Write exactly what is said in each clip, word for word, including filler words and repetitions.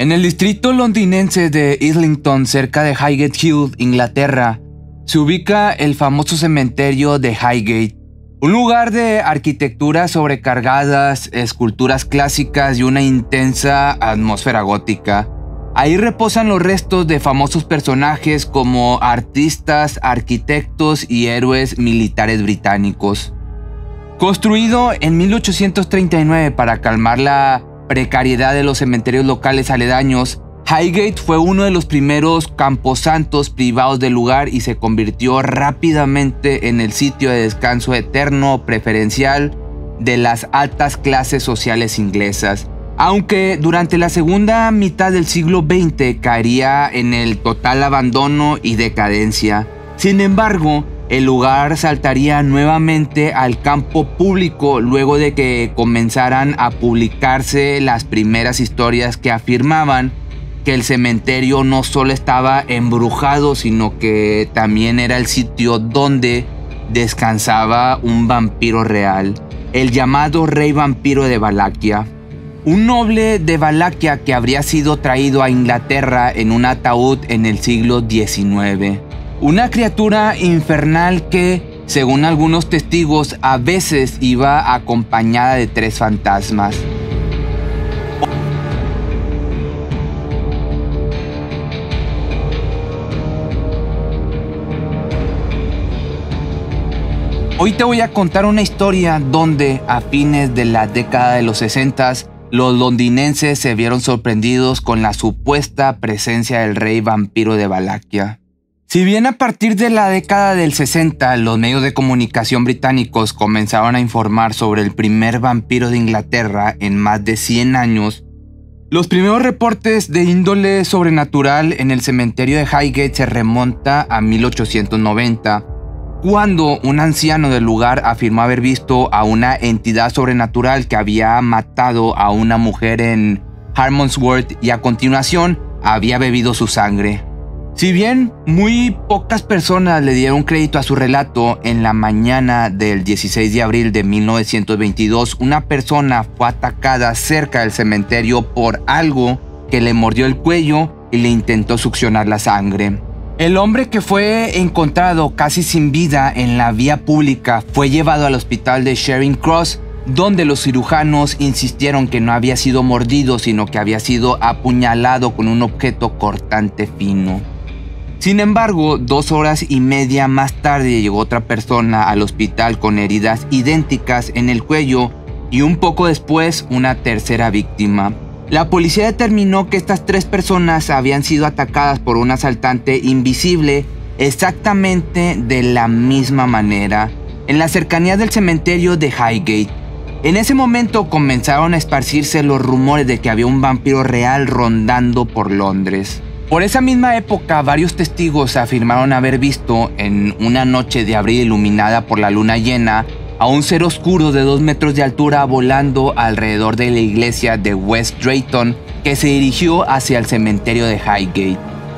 En el distrito londinense de Islington, cerca de Highgate Hill, Inglaterra, se ubica el famoso cementerio de Highgate, un lugar de arquitectura sobrecargadas, esculturas clásicas y una intensa atmósfera gótica. Ahí reposan los restos de famosos personajes como artistas, arquitectos y héroes militares británicos. Construido en mil ochocientos treinta y nueve para calmar la precariedad de los cementerios locales aledaños, Highgate fue uno de los primeros camposantos privados del lugar y se convirtió rápidamente en el sitio de descanso eterno preferencial de las altas clases sociales inglesas, aunque durante la segunda mitad del siglo veinte caería en el total abandono y decadencia. Sin embargo, el lugar saltaría nuevamente al campo público luego de que comenzaran a publicarse las primeras historias que afirmaban que el cementerio no solo estaba embrujado, sino que también era el sitio donde descansaba un vampiro real, el llamado Rey Vampiro de Valaquia. Un noble de Valaquia que habría sido traído a Inglaterra en un ataúd en el siglo diecinueve. Una criatura infernal que, según algunos testigos, a veces iba acompañada de tres fantasmas. Hoy te voy a contar una historia donde, a fines de la década de los sesenta, los londinenses se vieron sorprendidos con la supuesta presencia del Rey Vampiro de Valaquia. Si bien a partir de la década del sesenta los medios de comunicación británicos comenzaron a informar sobre el primer vampiro de Inglaterra en más de cien años, los primeros reportes de índole sobrenatural en el cementerio de Highgate se remonta a mil ochocientos noventa, cuando un anciano del lugar afirmó haber visto a una entidad sobrenatural que había matado a una mujer en Harmondsworth y a continuación había bebido su sangre. Si bien muy pocas personas le dieron crédito a su relato, en la mañana del dieciséis de abril de mil novecientos veintidós, una persona fue atacada cerca del cementerio por algo que le mordió el cuello y le intentó succionar la sangre. El hombre, que fue encontrado casi sin vida en la vía pública, fue llevado al hospital de Charing Cross, donde los cirujanos insistieron que no había sido mordido, sino que había sido apuñalado con un objeto cortante fino. Sin embargo, dos horas y media más tarde llegó otra persona al hospital con heridas idénticas en el cuello y un poco después una tercera víctima. La policía determinó que estas tres personas habían sido atacadas por un asaltante invisible exactamente de la misma manera, en las cercanías del cementerio de Highgate. En ese momento comenzaron a esparcirse los rumores de que había un vampiro real rondando por Londres. Por esa misma época, varios testigos afirmaron haber visto, en una noche de abril iluminada por la luna llena, a un ser oscuro de dos metros de altura volando alrededor de la iglesia de West Drayton, que se dirigió hacia el cementerio de Highgate.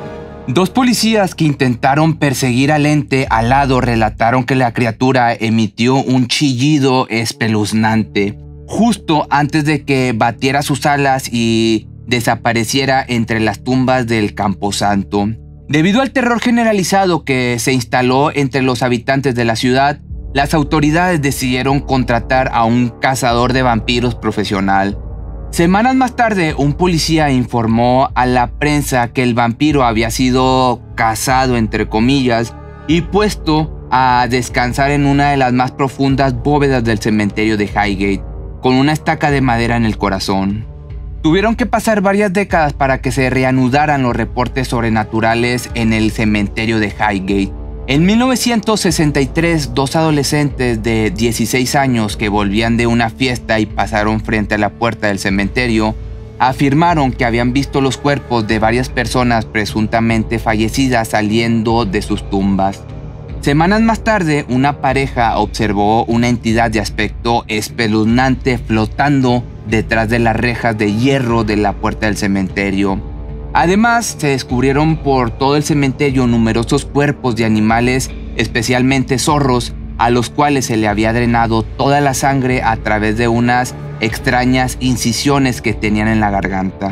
Dos policías que intentaron perseguir al ente alado relataron que la criatura emitió un chillido espeluznante justo antes de que batiera sus alas y desapareciera entre las tumbas del camposanto. Debido al terror generalizado que se instaló entre los habitantes de la ciudad, las autoridades decidieron contratar a un cazador de vampiros profesional. Semanas más tarde, un policía informó a la prensa que el vampiro había sido cazado, entre comillas, y puesto a descansar en una de las más profundas bóvedas del cementerio de Highgate, con una estaca de madera en el corazón. Tuvieron que pasar varias décadas para que se reanudaran los reportes sobrenaturales en el cementerio de Highgate. En mil novecientos sesenta y tres, dos adolescentes de dieciséis años que volvían de una fiesta y pasaron frente a la puerta del cementerio, afirmaron que habían visto los cuerpos de varias personas presuntamente fallecidas saliendo de sus tumbas. Semanas más tarde, una pareja observó una entidad de aspecto espeluznante flotando detrás de las rejas de hierro de la puerta del cementerio. Además, se descubrieron por todo el cementerio numerosos cuerpos de animales, especialmente zorros, a los cuales se le había drenado toda la sangre a través de unas extrañas incisiones que tenían en la garganta.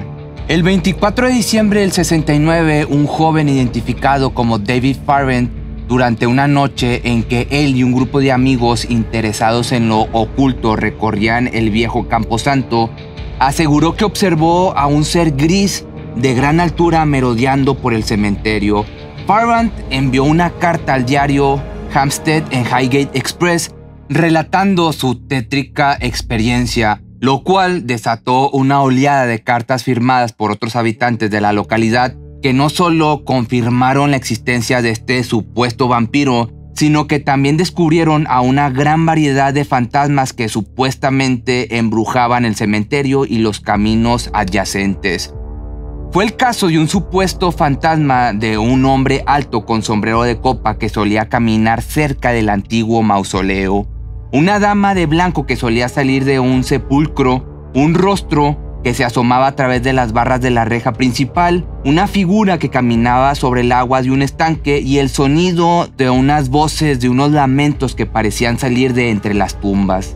El veinticuatro de diciembre del sesenta y nueve, un joven identificado como David Farrant, durante una noche en que él y un grupo de amigos interesados en lo oculto recorrían el viejo Camposanto, aseguró que observó a un ser gris de gran altura merodeando por el cementerio. Farrant envió una carta al diario Hampstead and Highgate Express relatando su tétrica experiencia, lo cual desató una oleada de cartas firmadas por otros habitantes de la localidad que no solo confirmaron la existencia de este supuesto vampiro, sino que también descubrieron a una gran variedad de fantasmas que supuestamente embrujaban el cementerio y los caminos adyacentes. Fue el caso de un supuesto fantasma de un hombre alto con sombrero de copa que solía caminar cerca del antiguo mausoleo, una dama de blanco que solía salir de un sepulcro, un rostro que se asomaba a través de las barras de la reja principal, una figura que caminaba sobre el agua de un estanque y el sonido de unas voces de unos lamentos que parecían salir de entre las tumbas.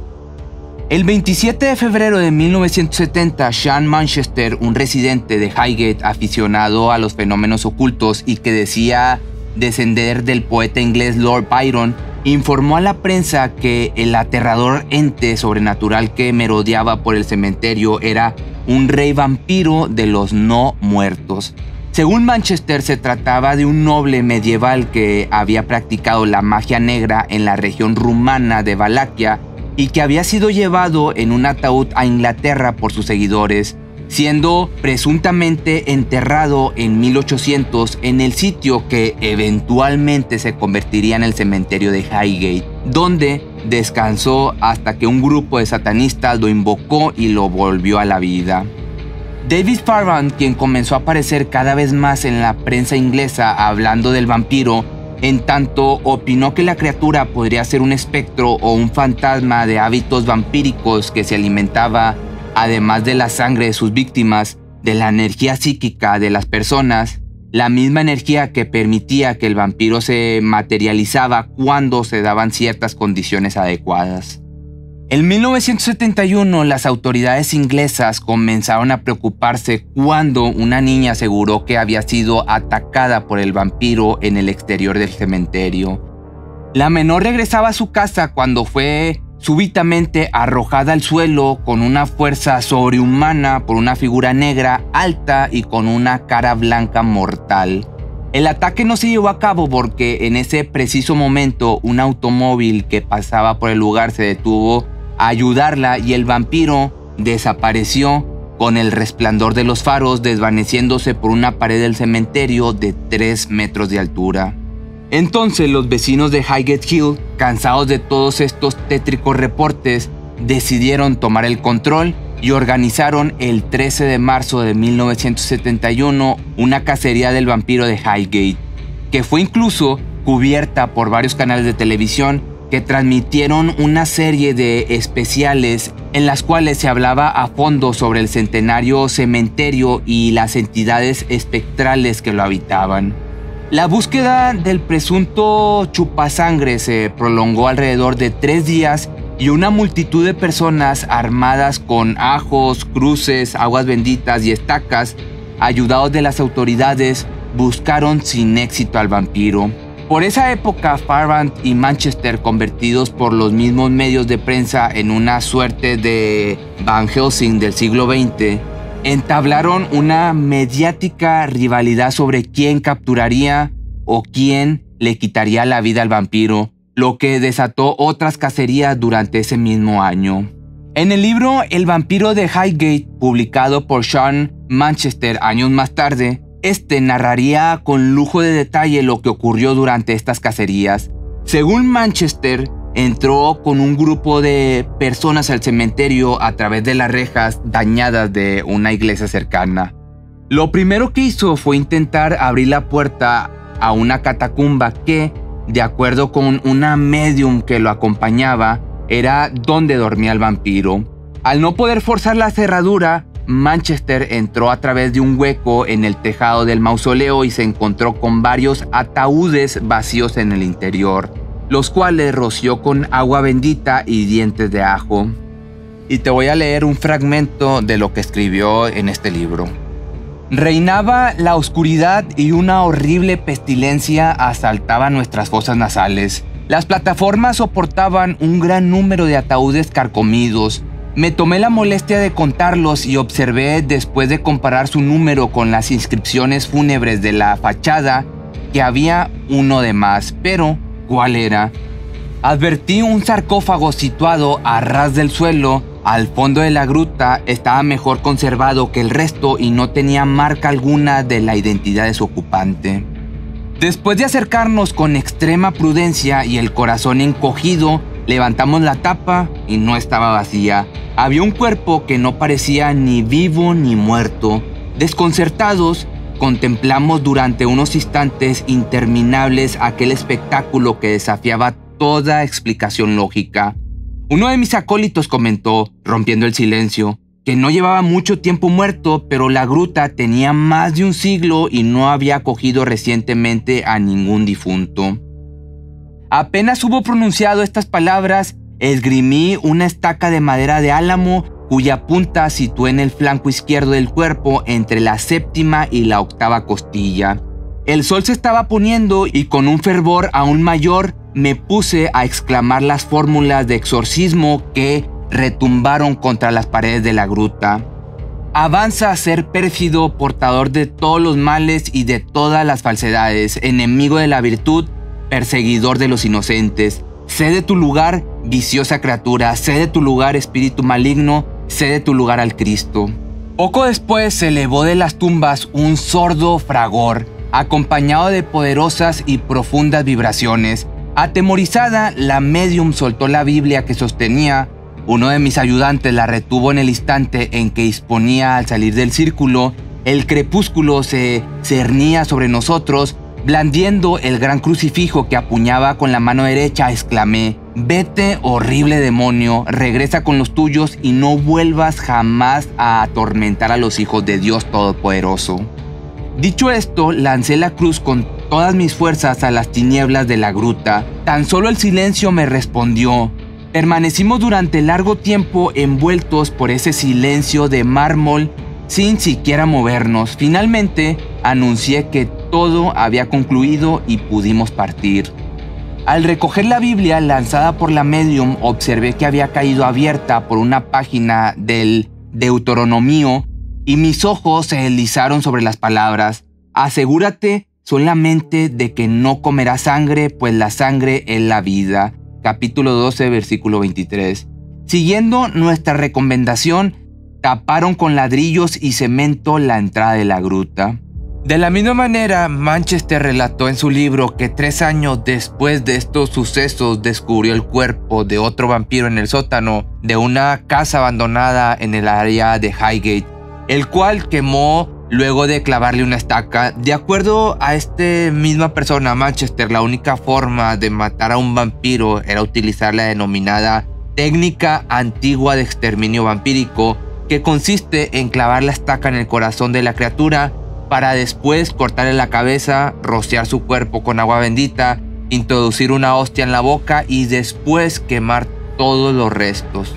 El veintisiete de febrero de mil novecientos setenta, Sean Manchester, un residente de Highgate aficionado a los fenómenos ocultos y que decía descender del poeta inglés Lord Byron, informó a la prensa que el aterrador ente sobrenatural que merodeaba por el cementerio era un rey vampiro de los no muertos. Según Manchester, se trataba de un noble medieval que había practicado la magia negra en la región rumana de Valaquia y que había sido llevado en un ataúd a Inglaterra por sus seguidores, siendo presuntamente enterrado en mil ochocientos en el sitio que eventualmente se convertiría en el cementerio de Highgate, donde descansó hasta que un grupo de satanistas lo invocó y lo volvió a la vida. David Farrant, quien comenzó a aparecer cada vez más en la prensa inglesa hablando del vampiro, en tanto opinó que la criatura podría ser un espectro o un fantasma de hábitos vampíricos que se alimentaba, además de la sangre de sus víctimas, de la energía psíquica de las personas, la misma energía que permitía que el vampiro se materializaba cuando se daban ciertas condiciones adecuadas. En mil novecientos setenta y uno, las autoridades inglesas comenzaron a preocuparse cuando una niña aseguró que había sido atacada por el vampiro en el exterior del cementerio. La menor regresaba a su casa cuando fue súbitamente arrojada al suelo con una fuerza sobrehumana por una figura negra alta y con una cara blanca mortal. El ataque no se llevó a cabo porque en ese preciso momento un automóvil que pasaba por el lugar se detuvo a ayudarla y el vampiro desapareció con el resplandor de los faros desvaneciéndose por una pared del cementerio de tres metros de altura. Entonces los vecinos de Highgate Hill, cansados de todos estos tétricos reportes, decidieron tomar el control y organizaron el trece de marzo de mil novecientos setenta y uno una cacería del vampiro de Highgate, que fue incluso cubierta por varios canales de televisión que transmitieron una serie de especiales en las cuales se hablaba a fondo sobre el centenario cementerio y las entidades espectrales que lo habitaban. La búsqueda del presunto chupasangre se prolongó alrededor de tres días y una multitud de personas armadas con ajos, cruces, aguas benditas y estacas, ayudados de las autoridades, buscaron sin éxito al vampiro. Por esa época, Farrant y Manchester, convertidos por los mismos medios de prensa en una suerte de Van Helsing del siglo veinte, entablaron una mediática rivalidad sobre quién capturaría o quién le quitaría la vida al vampiro, lo que desató otras cacerías durante ese mismo año. En el libro El vampiro de Highgate, publicado por Sean Manchester años más tarde, este narraría con lujo de detalle lo que ocurrió durante estas cacerías. Según Manchester, entró con un grupo de personas al cementerio a través de las rejas dañadas de una iglesia cercana. Lo primero que hizo fue intentar abrir la puerta a una catacumba que, de acuerdo con una medium que lo acompañaba, era donde dormía el vampiro. Al no poder forzar la cerradura, Manchester entró a través de un hueco en el tejado del mausoleo y se encontró con varios ataúdes vacíos en el interior, los cuales roció con agua bendita y dientes de ajo. Y te voy a leer un fragmento de lo que escribió en este libro. Reinaba la oscuridad y una horrible pestilencia asaltaba nuestras fosas nasales. Las plataformas soportaban un gran número de ataúdes carcomidos. Me tomé la molestia de contarlos y observé, después de comparar su número con las inscripciones fúnebres de la fachada, que había uno de más. Pero, ¿cuál era? Advertí un sarcófago situado a ras del suelo. Al fondo de la gruta estaba mejor conservado que el resto y no tenía marca alguna de la identidad de su ocupante. Después de acercarnos con extrema prudencia y el corazón encogido, levantamos la tapa y no estaba vacía. Había un cuerpo que no parecía ni vivo ni muerto. Desconcertados, contemplamos durante unos instantes interminables aquel espectáculo que desafiaba toda explicación lógica. Uno de mis acólitos comentó, rompiendo el silencio, que no llevaba mucho tiempo muerto, pero la gruta tenía más de un siglo y no había acogido recientemente a ningún difunto. Apenas hubo pronunciado estas palabras, esgrimí una estaca de madera de álamo cuya punta situé en el flanco izquierdo del cuerpo entre la séptima y la octava costilla. El sol se estaba poniendo y con un fervor aún mayor me puse a exclamar las fórmulas de exorcismo que retumbaron contra las paredes de la gruta. Avanza a ser pérfido, portador de todos los males y de todas las falsedades, enemigo de la virtud, perseguidor de los inocentes. Cede tu lugar, viciosa criatura, cede tu lugar, espíritu maligno, cede tu lugar al Cristo. Poco después se elevó de las tumbas un sordo fragor, acompañado de poderosas y profundas vibraciones. Atemorizada, la médium soltó la Biblia que sostenía. Uno de mis ayudantes la retuvo en el instante en que disponía al salir del círculo. El crepúsculo se cernía sobre nosotros. Blandiendo el gran crucifijo que apuñaba con la mano derecha, exclamé: «Vete, horrible demonio, regresa con los tuyos y no vuelvas jamás a atormentar a los hijos de Dios Todopoderoso». Dicho esto, lancé la cruz con todas mis fuerzas a las tinieblas de la gruta. Tan solo el silencio me respondió. Permanecimos durante largo tiempo envueltos por ese silencio de mármol sin siquiera movernos. Finalmente, anuncié que todo había concluido y pudimos partir. Al recoger la Biblia lanzada por la medium, observé que había caído abierta por una página del Deuteronomio y mis ojos se deslizaron sobre las palabras: «Asegúrate solamente de que no comerás sangre, pues la sangre es la vida». Capítulo doce, versículo veintitrés. Siguiendo nuestra recomendación, taparon con ladrillos y cemento la entrada de la gruta. De la misma manera, Manchester relató en su libro que tres años después de estos sucesos descubrió el cuerpo de otro vampiro en el sótano de una casa abandonada en el área de Highgate, el cual quemó luego de clavarle una estaca. De acuerdo a esta misma persona, Manchester, la única forma de matar a un vampiro era utilizar la denominada técnica antigua de exterminio vampírico, que consiste en clavar la estaca en el corazón de la criatura para después cortarle la cabeza, rociar su cuerpo con agua bendita, introducir una hostia en la boca y después quemar todos los restos.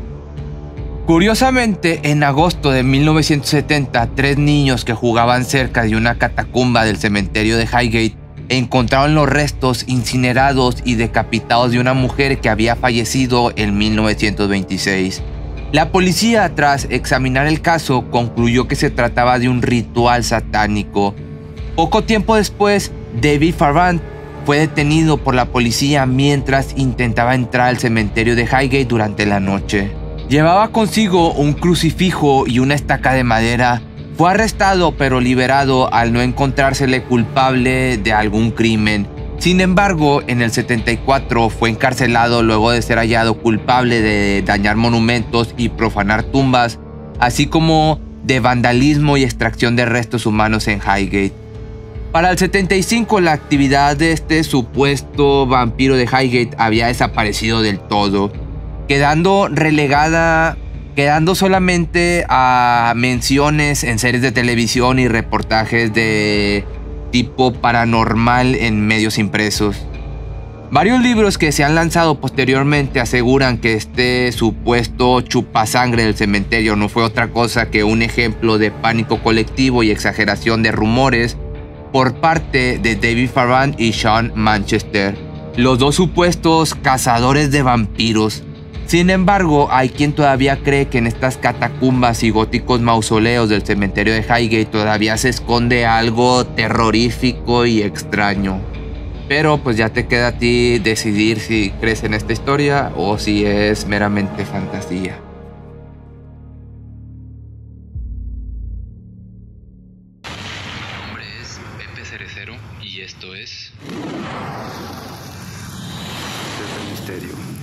Curiosamente, en agosto de mil novecientos setenta, tres niños que jugaban cerca de una catacumba del cementerio de Highgate encontraron los restos incinerados y decapitados de una mujer que había fallecido en mil novecientos veintiséis. La policía, tras examinar el caso, concluyó que se trataba de un ritual satánico. Poco tiempo después, David Farrant fue detenido por la policía mientras intentaba entrar al cementerio de Highgate durante la noche. Llevaba consigo un crucifijo y una estaca de madera. Fue arrestado pero liberado al no encontrársele culpable de algún crimen. Sin embargo, en el setenta y cuatro fue encarcelado luego de ser hallado culpable de dañar monumentos y profanar tumbas, así como de vandalismo y extracción de restos humanos en Highgate. Para el setenta y cinco, la actividad de este supuesto vampiro de Highgate había desaparecido del todo, quedando relegada, quedando solamente a menciones en series de televisión y reportajes de tipo paranormal en medios impresos. Varios libros que se han lanzado posteriormente aseguran que este supuesto chupasangre del cementerio no fue otra cosa que un ejemplo de pánico colectivo y exageración de rumores por parte de David Farran y Sean Manchester, los dos supuestos cazadores de vampiros. Sin embargo, hay quien todavía cree que en estas catacumbas y góticos mausoleos del cementerio de Highgate todavía se esconde algo terrorífico y extraño. Pero pues ya te queda a ti decidir si crees en esta historia o si es meramente fantasía. Mi nombre es Pepe Cerecero y esto es... Desde el Misterio.